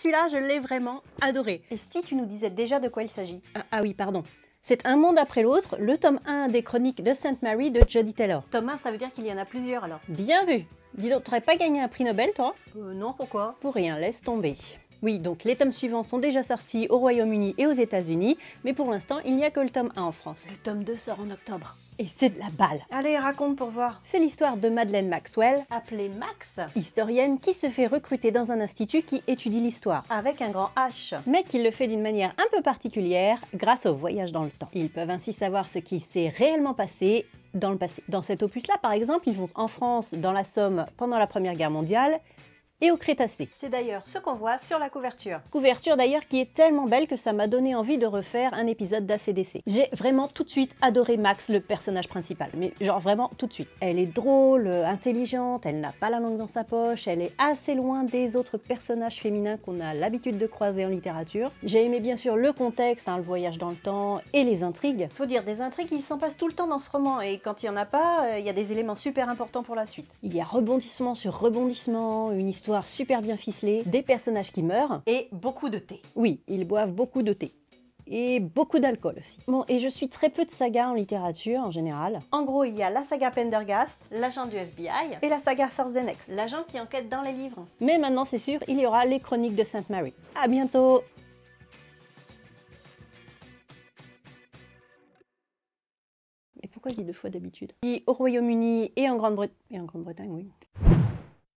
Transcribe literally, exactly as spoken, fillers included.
celui-là, je l'ai vraiment adoré. Et si tu nous disais déjà de quoi il s'agit? Ah, ah oui, pardon. C'est Un monde après l'autre, le tome un des chroniques de Sainte Mary de Jodi Taylor. Tome un, ça veut dire qu'il y en a plusieurs alors. Bien vu. Dis donc, t'aurais pas gagné un prix Nobel, toi? Euh, non, pourquoi? Pour rien, laisse tomber. Oui, donc les tomes suivants sont déjà sortis au Royaume-Uni et aux États-Unis, mais pour l'instant, il n'y a que le tome un en France. Le tome deux sort en octobre. Et c'est de la balle. Allez, raconte pour voir. C'est l'histoire de Madeleine Maxwell, Appelée Max, historienne qui se fait recruter dans un institut qui étudie l'histoire, avec un grand H. mais qui le fait d'une manière un peu particulière grâce au voyage dans le temps. Ils peuvent ainsi savoir ce qui s'est réellement passé dans le passé. Dans cet opus-là, par exemple, ils vont en France, dans la Somme, pendant la Première Guerre mondiale, et au Crétacé. C'est d'ailleurs ce qu'on voit sur la couverture. Couverture d'ailleurs qui est tellement belle que ça m'a donné envie de refaire un épisode d'A C D C. J'ai vraiment tout de suite adoré Max, le personnage principal, mais genre vraiment tout de suite. Elle est drôle, intelligente, elle n'a pas la langue dans sa poche, elle est assez loin des autres personnages féminins qu'on a l'habitude de croiser en littérature. J'ai aimé bien sûr le contexte, hein, le voyage dans le temps et les intrigues. Faut dire, des intrigues, il s'en passe tout le temps dans ce roman, et quand il n'y en a pas, il euh, y a des éléments super importants pour la suite. Il y a rebondissement sur rebondissement, une histoire super bien ficelée, des personnages qui meurent. Et beaucoup de thé. Oui, ils boivent beaucoup de thé. Et beaucoup d'alcool aussi. Bon, et je suis très peu de sagas en littérature en général. En gros, il y a la saga Pendergast, l'agent du F B I, Et la saga First the Next, l'agent qui enquête dans les livres. mais maintenant c'est sûr, il y aura les chroniques de Sainte Mary. À bientôt! Mais pourquoi je dis deux fois d'habitude? Au Royaume-Uni et en Grande-Bretagne, et en Grande-Bretagne, oui.